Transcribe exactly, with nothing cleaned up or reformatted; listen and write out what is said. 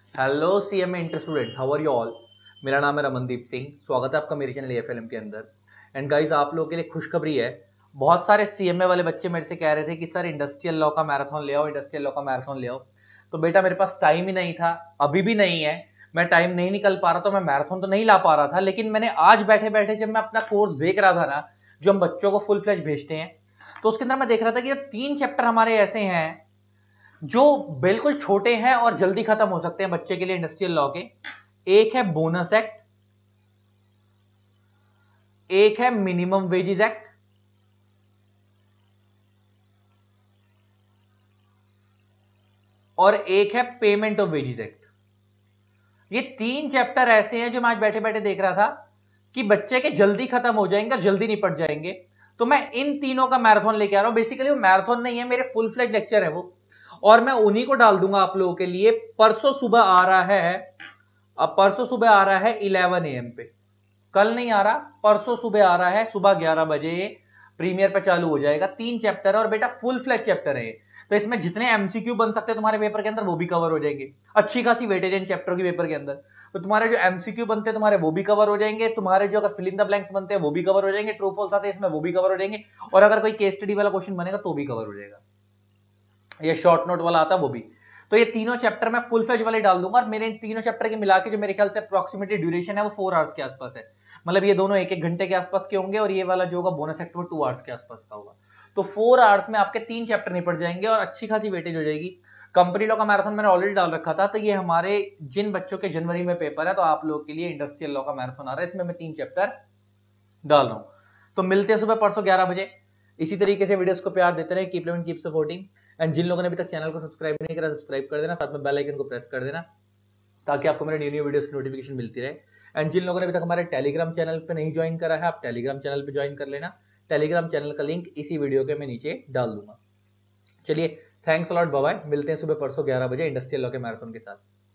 Hello CMA inter students, how are you all. मेरा नाम है रमनदीप सिंह। स्वागत है आपका मेरे चैनल एएफएलएम के अंदर। एंड गाइस, आप लोगों के लिए खुशखबरी है। बहुत सारे सीएमए वाले बच्चे मेरे से कह रहे थे कि सर इंडस्ट्रियल लॉ का मैराथन ले आओ, इंडस्ट्रियल लॉ का मैराथन ले आओ। तो बेटा मेरे पास टाइम ही नहीं था, अभी भी नहीं है। मैं टाइम नहीं निकल पा रहा, तो मैं मैराथन तो नहीं ला पा रहा था। लेकिन मैंने आज बैठे बैठे जब मैं अपना कोर्स देख रहा था ना, जो हम बच्चों को फुल फ्लैश भेजते हैं, तो उसके अंदर मैं देख रहा था कि तीन चैप्टर हमारे ऐसे हैं जो बिल्कुल छोटे हैं और जल्दी खत्म हो सकते हैं बच्चे के लिए इंडस्ट्रियल लॉ के। एक है बोनस एक्ट, एक है मिनिमम वेजेस एक्ट, और एक है पेमेंट ऑफ वेजेस एक्ट। ये तीन चैप्टर ऐसे हैं जो मैं आज बैठे बैठे देख रहा था कि बच्चे के जल्दी खत्म हो जाएंगे और जल्दी निपट जाएंगे। तो मैं इन तीनों का मैराथन लेके आ रहा हूं। बेसिकली वो मैराथन नहीं है, मेरे फुल फ्लेज लेक्चर है वो, और मैं उन्हीं को डाल दूंगा आप लोगों के लिए। परसों सुबह आ रहा है, अब परसों सुबह आ रहा है इलेवन ए एम पे। कल नहीं आ रहा, परसों सुबह आ रहा है, सुबह ग्यारह बजे प्रीमियर पे चालू हो जाएगा। तीन चैप्टर है और बेटा फुल फ्लैश चैप्टर है। तो इसमें जितने एमसीक्यू बन सकते हैं तुम्हारे पेपर के अंदर वो भी कवर हो जाएंगे। अच्छी खासी वेटेज इन चैप्टर के पेपर के अंदर। तो तुम्हारे जो एमसीक्यू बनते हैं तुम्हारे वो भी कवर हो जाएंगे, तुम्हारे जो अगर फिल इन द ब्लैंक्स बनते हैं वो भी कवर हो जाएंगे, ट्रू फॉल्स आते हैं इसमें वो भी कवर हो जाएंगे, और अगर कोई केस स्टडी वाला क्वेश्चन बनेगा तो भी कवर हो जाएगा, ये शॉर्ट नोट वाला आता है वो भी। तो ये तीनों चैप्टर मैं फुल फ्लेज वाले डाल दूंगा, और मेरे इन तीनों चैप्टर के मिला के जो मेरे ख्याल से अप्रोक्सीमेटली ड्यूरेशन है वो फोर आवर्स के आसपास है। मतलब ये दोनों एक एक घंटे के आसपास के होंगे, और ये वाला जो होगा बोनस सेक्टर वो टू आवर्स के आसपास का होगा। तो फोर आवर्स में आपके तीन चैप्टर निपट जाएंगे और अच्छी खासी वेटेज हो जाएगी। कंपनी लॉ का मैराथन मैंने ऑलरेडी डाल रखा था, तो ये हमारे जिन बच्चों के जनवरी में पेपर है, तो आप लोगों के लिए इंडस्ट्रियल लॉ का मैराथन आ रहा है, इसमें मैं तीन चैप्टर डाल रहा हूं। तो मिलते हैं सुबह परसों ग्यारह बजे। इसी तरीके से वीडियोस को प्यार देते रहे, keep living keep supporting. And जिन लोगों ने अभी तक चैनल को सब्सक्राइब नहीं करा, सब्सक्राइब कर देना, साथ में बेल आइकन को प्रेस कर देना, ताकि आपको मेरे न्यू न्यू वीडियोस की नोटिफिकेशन मिलती रहे। एंड जिन लोगों ने अभी तक हमारे टेलीग्राम चैनल पे नहीं ज्वाइन करा है, आप टेलीग्राम चैनल पे ज्वाइन कर लेना। टेलीग्राम चैनल का लिंक इसी वीडियो के मैं नीचे डाल दूंगा। चलिए, thanks a lot, bye bye. मिलते हैं सुबह परसों ग्यारह बजे इंडस्ट्रियल लॉ के मैराथन के साथ।